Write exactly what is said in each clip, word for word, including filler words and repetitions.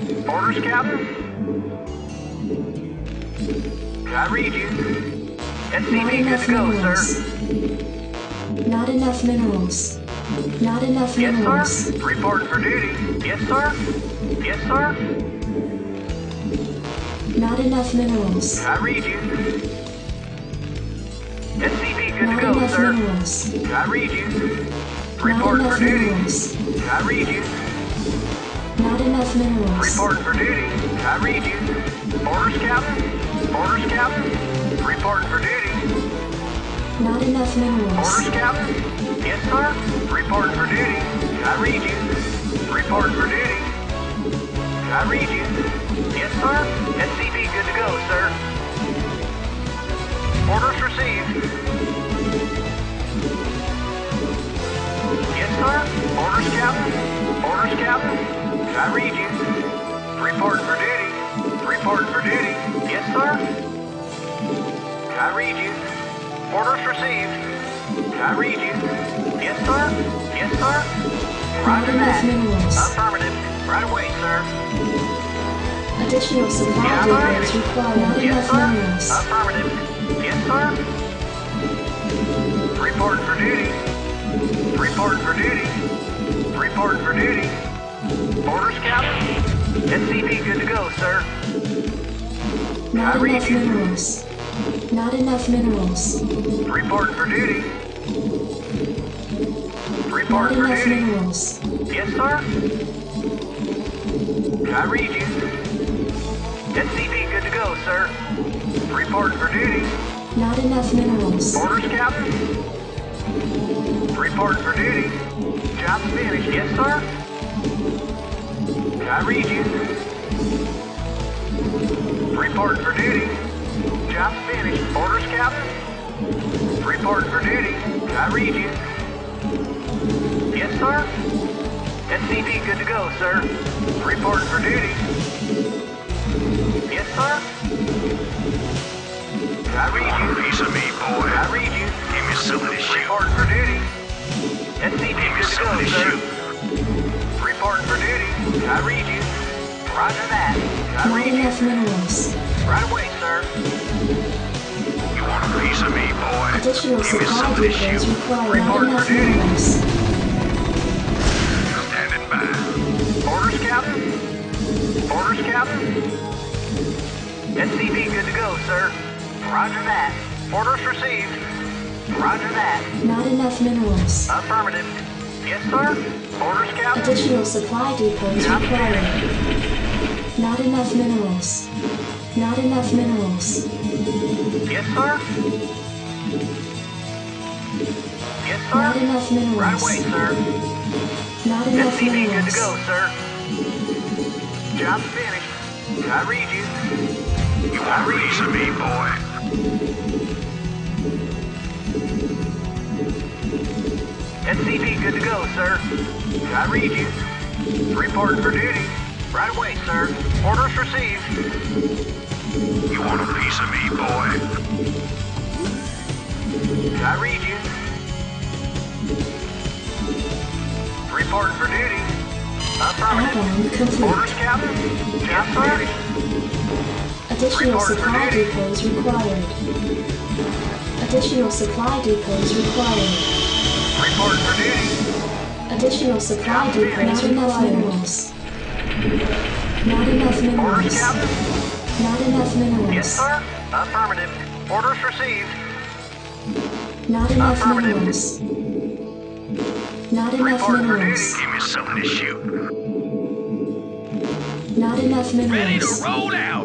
Orders, Captain? I read you. S C V good to go, minerals. sir. Not enough minerals. Not enough Yes, minerals. sir. Reporting for duty. Yes, sir. Yes, sir. Not enough minerals. I read you. S C V good Not to go, enough sir. minerals. I read you. Not Reporting enough for duty. minerals. I read you. Not enough minerals. Reporting for duty. I read you. Orders, Captain? Orders, Captain? Reporting for duty. Not enough minerals. Orders, Captain? Yes, sir. Reporting for duty. I read you. Reporting for duty. I read you. Yes, sir. S C V good to go, sir. Orders received. Yes, sir. Orders, Captain. Orders, Captain. I read you. Reporting for duty. Reporting for duty. Yes, sir. I read you. Orders received. I read you. Yes, sir. Yes, sir. Not Roger enough that. minerals. Affirmative. Right away, sir. Additional supply Yeah, depots sir. required. Not Yes, enough sir. minerals. Affirmative. Yes, sir. Reporting for duty. Reporting for duty. Reporting for duty. Orders, Captain. S C V good to go, sir. Not I read enough you. minerals. Not enough minerals. Reporting for duty. Not Reporting for enough duty. minerals. Yes, sir. I read you. S C V good to go, sir. Reporting for duty. Not enough minerals. Orders, Captain. Reporting for duty. Job finished. Yes, sir. I read you. Reporting for duty. Job finished. Orders, Captain. Reporting for duty. I read you. Yes, sir. S C V good to go, sir. Reporting for duty. Yes, sir. I read Want a you. piece of me, boy? I read you. Give me something to shoot. Reporting for duty. S C V Give me good to go, something to sir. shoot. Reporting for duty. I read you. Roger that. I Not read you. enough minerals. Right away, sir. You want a piece of me, boy? Additional Give me supply something to depots shoot. required. Not Report enough for duty. minerals. Standing by. Orders, Captain. Orders, Captain. S C V good to go, sir. Roger that. Orders received. Roger that. Not enough minerals. Affirmative. Yes, sir. Orders, Captain. Additional supply depots Job required. finished. Not enough minerals. Not enough minerals. Yes, sir. Yes, Not sir. enough Right minerals. away, sir. Not enough S C V good to minerals. go, sir. Job finished. I read you. You want a piece of me, boy? S C V good to go, sir. I read you. Reporting for duty. Right away, sir. Orders received. You want a piece of me, boy? I read you. Reporting for duty. Affirmative. Add-on complete. Orders, Captain. Job finished. Additional Report for supply duty. depots required. Additional supply depots required. Reporting for duty. Additional supply Job depots. finished. Not enough minerals. Not enough Orders, minerals. Captain. Not enough minerals. Yes, sir. Affirmative. Orders received. Not enough Affirmative. minerals. Not enough Report for minerals. Give me something to shoot. Not enough Ready to minerals. roll out!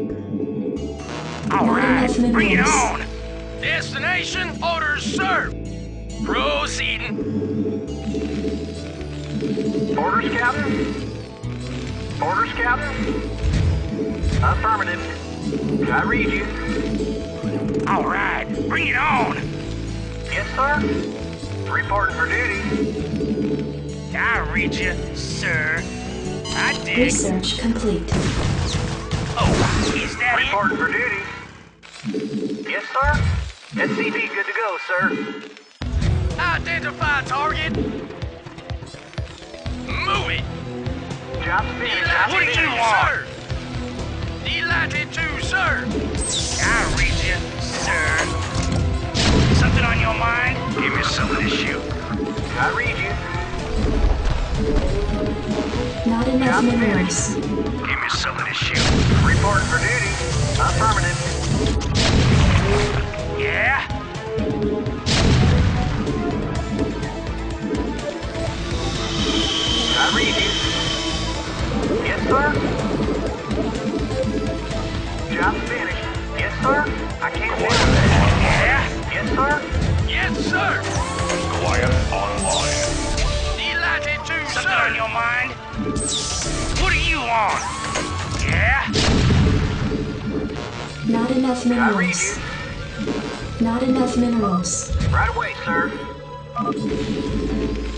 All Not right, enough bring it minerals. on. Destination orders served! Proceeding! Orders, Captain. Orders, Captain. Affirmative. I read you. All right, bring it on. Yes, sir. Reporting for duty. I read you, sir. I dig. Research complete. Oh, is that Reporting for duty. Yes, sir. S C V good to go, sir. Identify target! Move it! Job's finished. Job's Delighted to, finished. sir. Delighted to, sir. I read you, sir. Something on your mind? Give me something to shoot. I read you. Not enough Job's minerals. Give me something to shoot. Reporting for duty. Affirmative. Yeah? I read you. Yes, sir. Job's finished. Yes, sir. I can't do that. Yeah? Yes, sir. Yes, sir. Quiet online. Delighted to, Something on sir. your mind? What do you want? Yeah? Not enough I read minerals. you. Not enough minerals. Right away, sir.